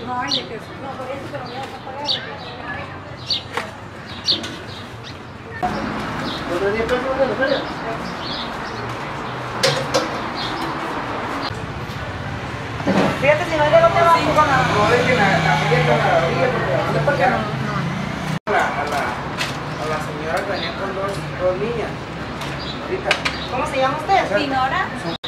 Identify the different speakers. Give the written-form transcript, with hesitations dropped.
Speaker 1: No, el de queso. No, por eso, pero me vas a pagar.
Speaker 2: ¿Los 10 pesos de la feria?
Speaker 1: Fíjate, si no llega te va con la...
Speaker 2: No, dejen la feria con la orilla porque
Speaker 1: ¿Por qué no?
Speaker 2: a la señora que venía con dos niñas. Ahorita.
Speaker 1: ¿Cómo se llama usted? Dinora.